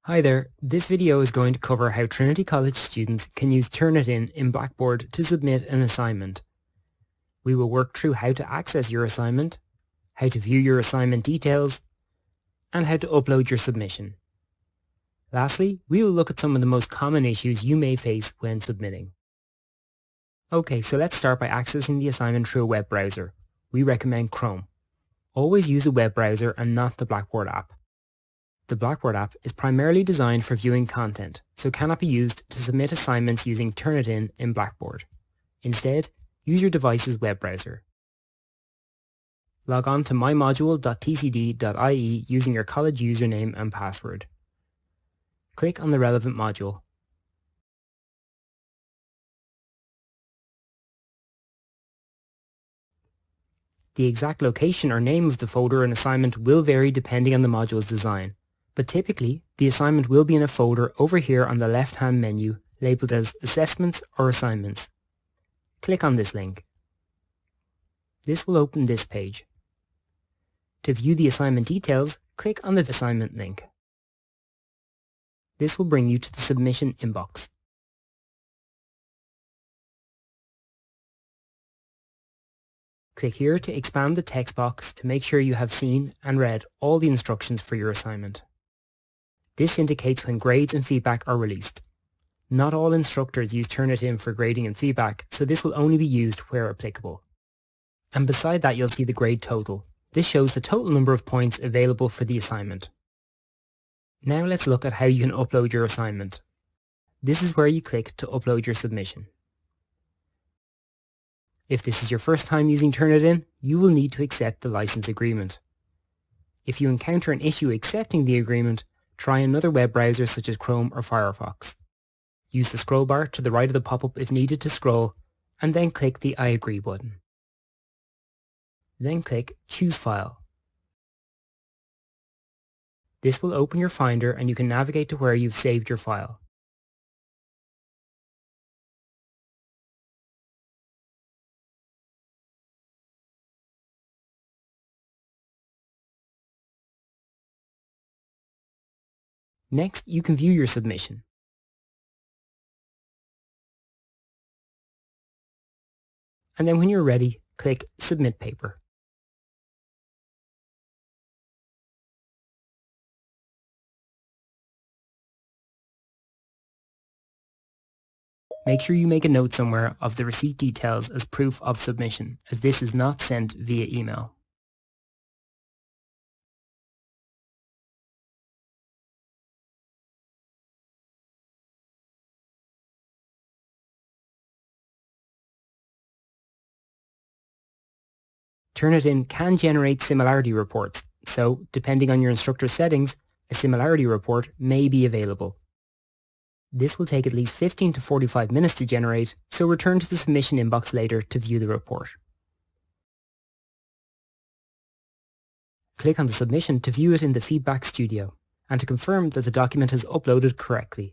Hi there, this video is going to cover how Trinity College students can use Turnitin in Blackboard to submit an assignment. We will work through how to access your assignment, how to view your assignment details, and how to upload your submission. Lastly, we will look at some of the most common issues you may face when submitting. Okay, so let's start by accessing the assignment through a web browser. We recommend Chrome. Always use a web browser and not the Blackboard app. The Blackboard app is primarily designed for viewing content, so cannot be used to submit assignments using Turnitin in Blackboard. Instead, use your device's web browser. Log on to mymodule.tcd.ie using your college username and password. Click on the relevant module. The exact location or name of the folder an assignment will vary depending on the module's design. But typically, the assignment will be in a folder over here on the left-hand menu labelled as Assessments or Assignments. Click on this link. This will open this page. To view the assignment details, click on the assignment link. This will bring you to the submission inbox. Click here to expand the text box to make sure you have seen and read all the instructions for your assignment. This indicates when grades and feedback are released. Not all instructors use Turnitin for grading and feedback, so this will only be used where applicable. And beside that you'll see the grade total. This shows the total number of points available for the assignment. Now let's look at how you can upload your assignment. This is where you click to upload your submission. If this is your first time using Turnitin, you will need to accept the license agreement. If you encounter an issue accepting the agreement, try another web browser such as Chrome or Firefox. Use the scroll bar to the right of the pop-up if needed to scroll, and then click the I agree button. Then click Choose File. This will open your Finder and you can navigate to where you've saved your file. Next, you can view your submission. And then when you're ready, click Submit Paper. Make sure you make a note somewhere of the receipt details as proof of submission, as this is not sent via email. Turnitin can generate similarity reports, so depending on your instructor's settings, a similarity report may be available. This will take at least 15 to 45 minutes to generate, so return to the submission inbox later to view the report. Click on the submission to view it in the Feedback Studio, and to confirm that the document is uploaded correctly.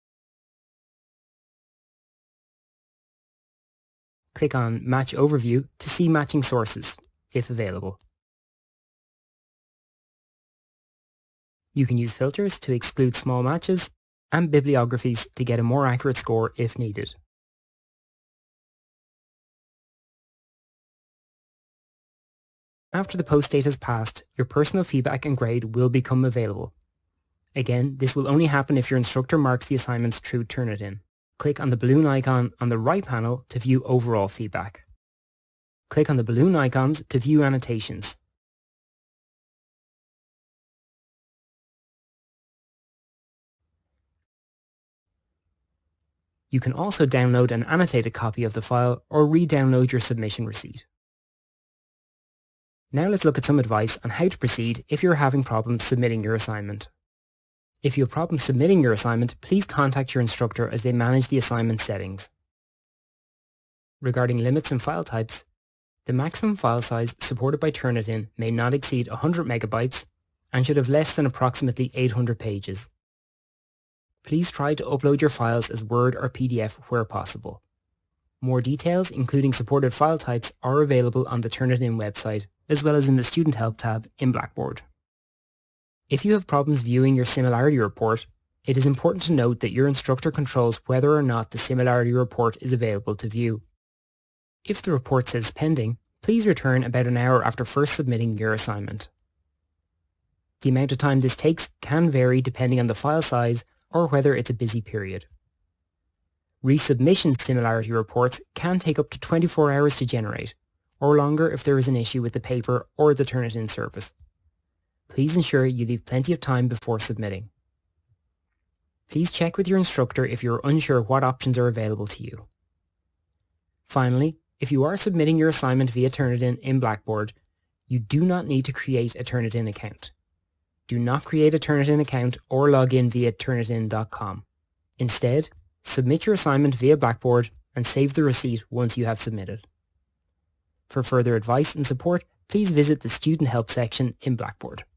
Click on Match Overview to see matching sources, if available. You can use filters to exclude small matches and bibliographies to get a more accurate score if needed. After the post date has passed, your personal feedback and grade will become available. Again, this will only happen if your instructor marks the assignments through Turnitin. Click on the balloon icon on the right panel to view overall feedback. Click on the balloon icons to view annotations. You can also download an annotated copy of the file or re-download your submission receipt. Now let's look at some advice on how to proceed if you're having problems submitting your assignment. If you have problems submitting your assignment, please contact your instructor as they manage the assignment settings. Regarding limits and file types, the maximum file size supported by Turnitin may not exceed 100 megabytes and should have less than approximately 800 pages. Please try to upload your files as Word or PDF where possible. More details, including supported file types, are available on the Turnitin website, as well as in the Student Help tab in Blackboard. If you have problems viewing your Similarity Report, It is important to note that your instructor controls whether or not the Similarity Report is available to view. If the report says pending, please return about an hour after first submitting your assignment. The amount of time this takes can vary depending on the file size or whether it's a busy period. Resubmission Similarity Reports can take up to 24 hours to generate, or longer if there is an issue with the paper or the Turnitin service. Please ensure you leave plenty of time before submitting. Please check with your instructor if you're unsure what options are available to you. Finally, if you are submitting your assignment via Turnitin in Blackboard, you do not need to create a Turnitin account. Do not create a Turnitin account or log in via turnitin.com. Instead, submit your assignment via Blackboard and save the receipt once you have submitted. For further advice and support, please visit the Student Help section in Blackboard.